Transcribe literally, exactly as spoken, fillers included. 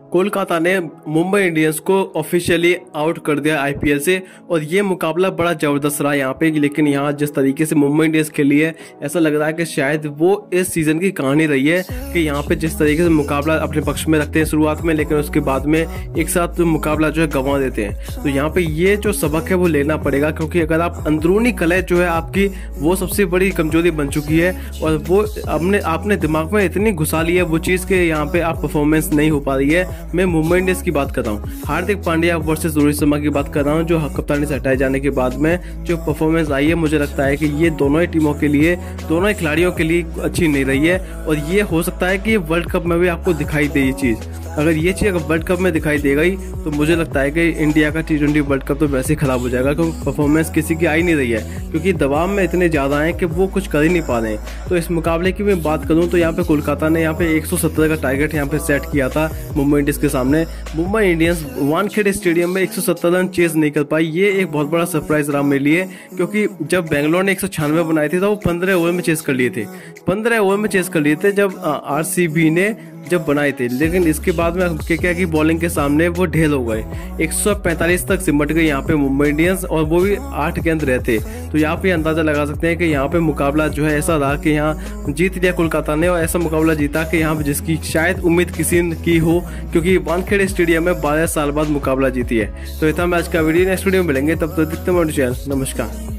कोलकाता ने मुंबई इंडियंस को officially out कर दिया आईपीएल से और ये मुकाबला बड़ा जबरदस्त रहा यहाँ पे। लेकिन यहाँ जिस तरीके से मुंबई इंडियंस खेली है, ऐसा लग रहा है कि शायद वो इस सीजन की कहानी रही है कि यहाँ पे जिस तरीके से मुकाबला अपने पक्ष में रखते हैं शुरुआत में, लेकिन उसके बाद में एक साथ तो मुकाबला जो है गंवा देते हैं। तो यहाँ पे ये जो सबक है वो लेना पड़ेगा, क्योंकि अगर आप अंदरूनी कलह जो है आपकी, वो सबसे बड़ी कमजोरी बन चुकी है और वो अपने आपने दिमाग में इतनी घुसा ली है वो चीज़ के यहाँ पे आप परफॉर्मेंस नहीं हो पा रही है। मैं मुंबई इंडियंस की बात कर रहा हूँ, हार्दिक पांड्या वर्सेस रोहित शर्मा की बात कर रहा हूँ, जो कप्तानी से हटाए जाने के बाद में जो परफॉर्मेंस आई है, मुझे लगता है कि ये दोनों ही टीमों के लिए, दोनों ही खिलाड़ियों के लिए अच्छी नहीं रही है। और ये हो सकता है कि वर्ल्ड कप में भी आपको दिखाई दे ये चीज़। अगर ये चीज़ अगर वर्ल्ड कप में दिखाई दे गई तो मुझे लगता है कि इंडिया का टी ट्वेंटी वर्ल्ड कप तो वैसे ही खराब हो जाएगा, क्योंकि परफॉर्मेंस किसी की आई नहीं रही है, क्योंकि दबाव में इतने ज़्यादा हैं कि वो कुछ कर ही नहीं पा रहे हैं। तो इस मुकाबले की मैं बात करूँ तो यहाँ पे कोलकाता ने यहाँ पे एक सौ सत्तर का टारगेट यहाँ पे सेट किया था मुंबई इंडियंस के सामने। मुंबई इंडियंस वानखेड़े स्टेडियम में एक सौ सत्तर रन चेज नहीं कर पाई। ये एक बहुत बड़ा सरप्राइज रहा मेरे लिए, क्योंकि जब बेंगलोर ने एक सौ छियानवे बनाए थे तो वो पंद्रह ओवर में चेस कर लिए थे पंद्रह ओवर में चेस कर लिए थे जब आरसीबी ने जब बनाए थे। लेकिन इसके बाद में केकेआर की बॉलिंग के सामने वो ढेल हो गए, एक सौ पैंतालीस तक सिमट गए यहाँ पे मुंबई इंडियंस, और वो भी आठ गेंद रहते। तो यहाँ पे अंदाजा लगा सकते हैं कि यहाँ पे मुकाबला जो है ऐसा रहा कि यहाँ जीत लिया कोलकाता ने, और ऐसा मुकाबला जीता कि यहाँ पे जिसकी शायद उम्मीद किसी की हो, क्योंकि वानखेड़े स्टेडियम में बारह साल बाद मुकाबला जीती है। तो इतना मैं आज का वीडियो, नेक्स्ट वीडियो में मिलेंगे, तब तक दिखते हैं। नमस्कार।